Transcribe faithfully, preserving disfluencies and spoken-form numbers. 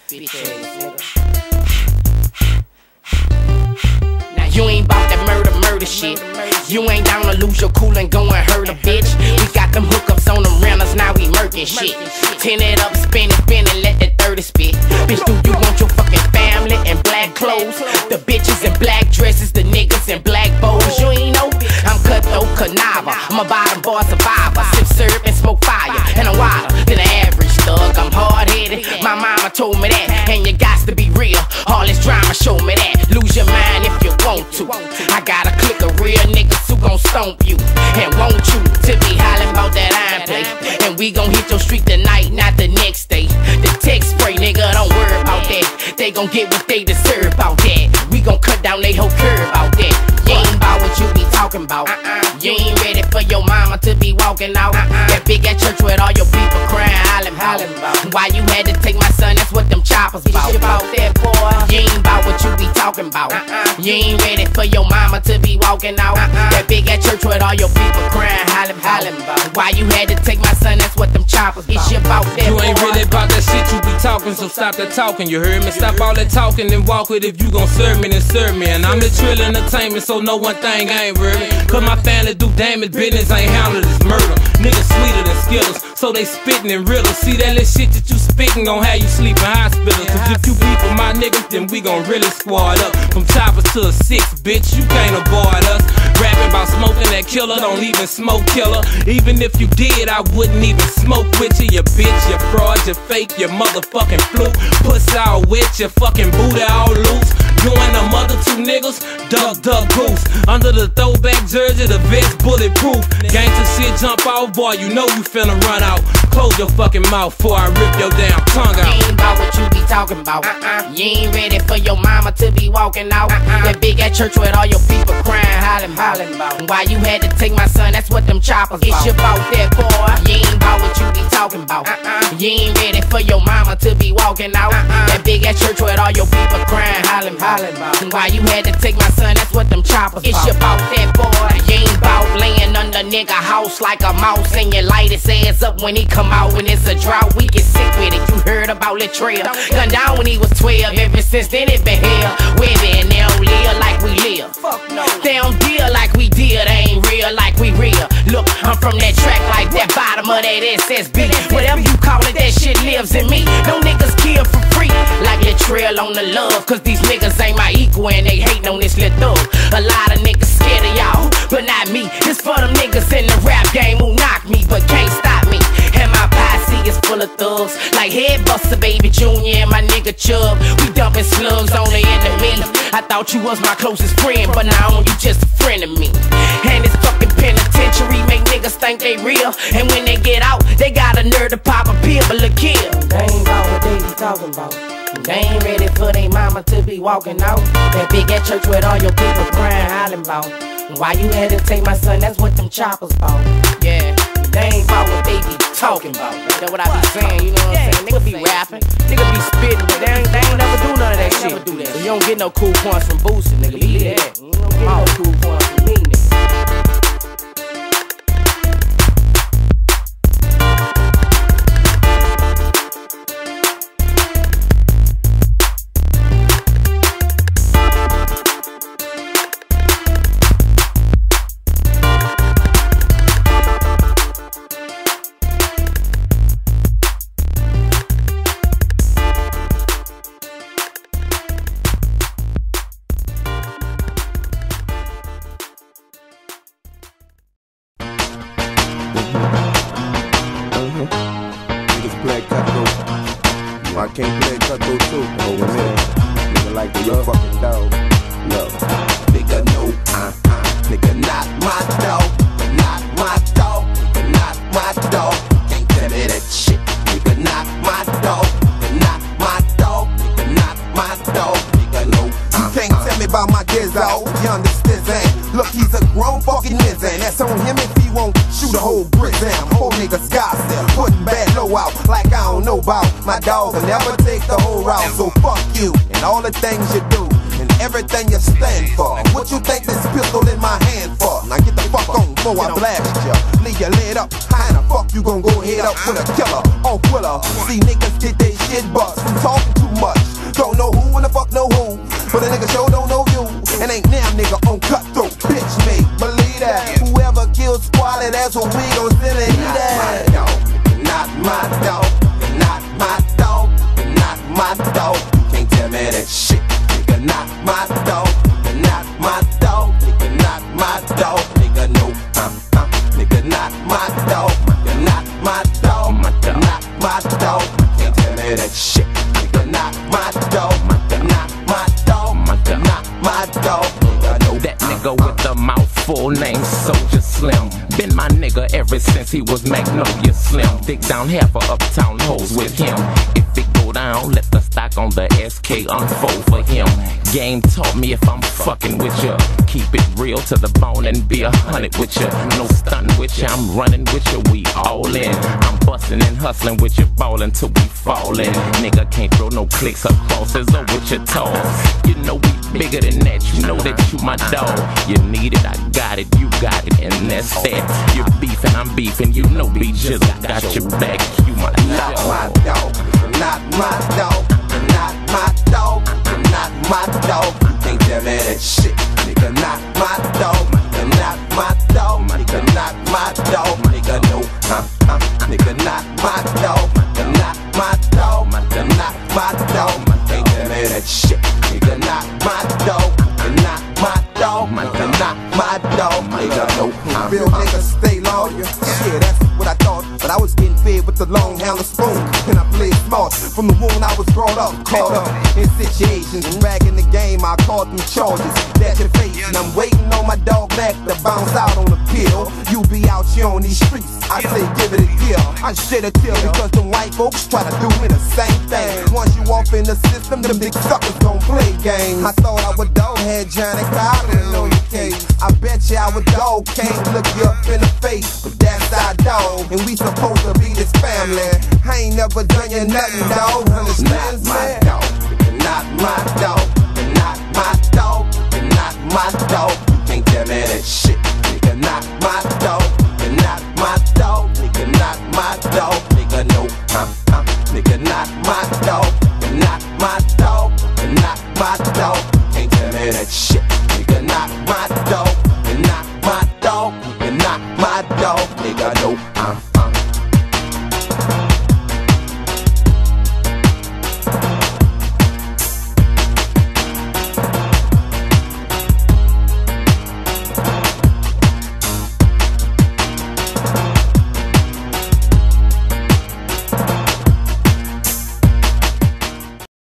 bitch ass nigga. Now you ain't bout that murder, murder shit. You ain't down to lose your cool and go and hurt a bitch. We got them hookups on them renters, now we murking shit. Tin it up, spin it, spin it, let that thirty spit. Bitch, do you want your fucking family in black clothes? The bitches in black dresses, the niggas in black bows. You ain't know I'm Cutthroat Canava. I'm a bottom boy survivor. Sip syrup and smoke fire, and I'm wilder than an average thug. I'm hard-headed, my mama told me that. And you got to be real, all this drama show me that. Lose your mind if you want to. I got a clique of real niggas who gon' stomp you. And want you to be hollering about that iron play. And we gon' hit your street tonight, not the next day. The text spray, nigga, don't worry about that. They gon' get what they deserve about that. We gon' cut down they whole curve out that. You ain't about what you be talking about. uh-uh. You ain't ready for your mama to be walking out. uh-uh. That big at church with all your people crying, hollering, hollering about. Why you had to take my son, that's what them choppers bout. About that, boy. You ain't about what you be talking about. uh-uh. You ain't ready for your mama to be walking out. uh-uh. That big at church with all your people crying, hollering, hollering about. Why you had to take my son, that's what them choppers bout. It's about that, you ain't boy. really about that shit you be talking, so stop that talking, you heard me? Stop all that talking and walk with. If you gon' serve me, then serve me. And I'm the trill entertainment, so no one thing I ain't worried. Cause my family do damage, business ain't handle this murder. Niggas sweeter than Skittles, so they spittin' and riddles. See that little shit that you spittin' gon' have you sleep in hospitals. Cause if you beef with my niggas, then we gon' really squad up. From choppers to a six, bitch, you can't avoid us. Rapping about smoking that killer, don't even smoke killer. Even if you did, I wouldn't even smoke with you. You bitch, you fraud, you fake, you motherfucking fluke. Puss all wet, your fucking booty all loose. You and the mother two niggas, duck, duck, goose. Under the throwback jersey, the vest bulletproof. Gangsta shit jump off, boy, you know you finna run out. Close your fucking mouth before I rip your damn tongue out. You ain't about what you be talking about. uh-uh. You ain't ready for your mama to be walking out. uh-uh. That big at church with all your people crying, hollering, hollering about. Why you had to take my son, that's what them choppers bout. It's about that, boy. You ain't about what you be talking about. uh-uh. You ain't ready for your mama to be walking out. uh-uh. That big at church with all your people crying, hollering, hollering about. Why you had to take my son, that's what them choppers bout. It's about that, boy. You ain't about laying under nigga house like a mouse, and you light his ass up when he come out. When it's a drought, we get sick with it. You heard about Latrell, gunned down when he was twelve. Ever since then it been hell. We been, they don't live like we live. Fuck no. They don't deal like we deal. They ain't real like we real. Look, I'm from that track like that bottom of that S S B. Whatever you call it, that shit lives in me. No niggas kill for free like Latrell on the love. Cause these niggas ain't my equal and they hating on this little thug. A lot of niggas scared of y'all, but not me. It's for them niggas in the rap game who knock me but can't stop me. And my posse is full of thugs like Headbuster, Baby Junior and my nigga Chubb. We dumping slugs on the enemy. I thought you was my closest friend, but now you just a friend of me. And this fucking penitentiary make niggas think they real, and when they get out, they got a nerve to pop a pill but look here. They ain't about what they be talking about. They ain't ready for they mama to be walking out. That big at church with all your people crying, hollering about. Why you had to take my son, that's what them choppers bout. Yeah, they ain't about what they be talking about. That's what I be saying, you know what I'm saying? Nigga be rapping, nigga be spitting, but they ain't, they ain't never do none of that shit. Never do that. So you don't get no cool points from Boosie, nigga. Believe that. You don't get no cool points from me, nigga. I can't play Cutthroat too. Oh man, nigga like the your fucking dog. No, nigga no, uh, uh, nigga not my dog, not my dog, nigga not my dog. Can't tell me that shit, nigga not my dog, not my dog, nigga not my dog, nigga no. Uh, you can't uh, tell me about my Gizzo, you understand? Look, he's a grown fucking nigga, and that's on him if he won't shoot a whole brick down. Whole niggas gossip, putting bad low out like I don't know about. My dog will never take the whole route, so fuck you and all the things you do and everything you stand for. What you think this pistol in my hand for? Now get the fuck on before I blast ya. Leave you lit up. How the fuck you gon' go head up with a killer off Willer? See niggas get they shit bust from talking too much. Don't know who and the fuck know who, but a nigga sure don't know you. And ain't now nigga on cutthroat, bitch made believe that. Whoever kills Squally, that's what we gon' send and eat that. Not my dog, not my dog, not my dog. You can't tell me that shit, nigga. Not my dog, not my dog, nigga. Not my dog, nigga. No, uh, uh, nigga. Not my dog, nigga. Not my dog, not my dog. You can't tell me that shit, nigga. Not my dog, not my dog, not my dog. Nigga, no, that nigga with the mouthful named Soldier Slim. Been my nigga ever since he was Magnolia Slim. Dick down half of uptown hoes with him. If it go down, let the stock on the S K unfold for him. Game taught me if I'm fucking with ya, keep it real to the bone and be a hundred with ya. No stunting with ya, I'm running with ya, we all in. I'm busting and hustling with ya, ballin' till we fallin'. Nigga can't throw no clicks or crosses or with your toes. You know we bigger than that, you know that you my dog. You need it, I got it, you got it, and that's that. You're beefing, I'm beefing, you know B Jizzle got your back, you my not my dog, not my dog, not my dog, not my dog. You can't tell me that shit, nigga. Not my dog, nigga. Not my dog, nigga. Not my dog, nigga. No, uh, uh, nigga. Not my dog, nigga. Not my dog, nigga. Not my dog. You can't tell me that shit, nigga. Not my dog, nigga. Not my dog, nigga. Not my dog, nigga. No, uh, real niggas stay loyal. Yeah, that's what I thought, but I was getting fed with the long handle spoon, and I played smart. From the wound I was brought up, caught up in situations, ragging the game. I caught them charges that you face, and I'm waiting on my dog back to bounce out on the pill. You be out here on these streets, I say give it a deal. I shed a tear because them white folks try to do me the same thing. Once you off in the system, them big suckers gon' play games. I thought I was dog head Johnny Carlin on your case. I bet you our dog can't look you up in the face, but that's our dog, and we supposed to be this family. I ain't never done you nothing, dog. Understand, man? Not my dog, not my dog, not my dog. You can't tell me that shit, nigga. Not my dog, not my dog, nigga. Not my dog, nigga. No, uh, uh, nigga. Not my dog, not my dog, not my dog. You can't tell me that shit, nigga. Not my dog, not my dog, not my dog, nigga. No.